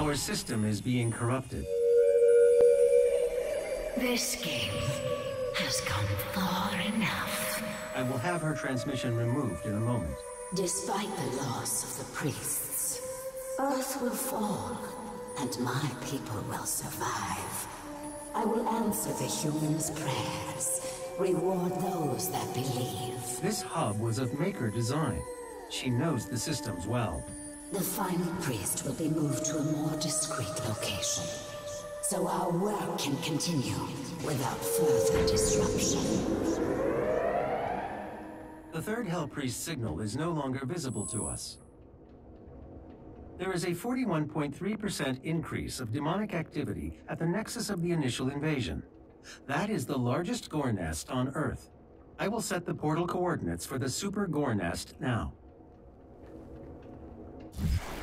Our system is being corrupted. This game has come far enough. I will have her transmission removed in a moment. Despite the loss of the priests, Earth will fall, and my people will survive. I will answer the humans' prayers, reward those that believe. This hub was of Maker design. She knows the systems well. The final priest will be moved to a more discreet location, so our work can continue without further disruption. The third Hell Priest signal is no longer visible to us. There is a 41.3% increase of demonic activity at the nexus of the initial invasion. That is the largest gore nest on Earth. I will set the portal coordinates for the super gore nest now.